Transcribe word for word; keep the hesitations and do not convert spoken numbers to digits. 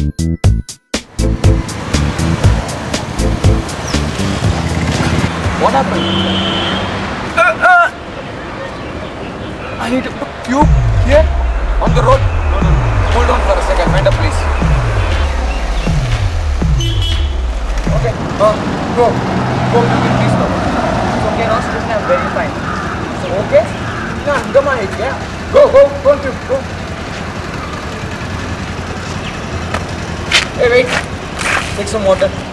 What happened? Uh, uh, I need to put tube here on the road. No, no, no. Hold on for a second. Find a place. Okay. Uh, go. Go. You can please go. It's okay. No stress. I'm very fine. So okay. Nah, come on. Yeah. Go. Go. Go. Go. Go. Hey, wait. Take some water.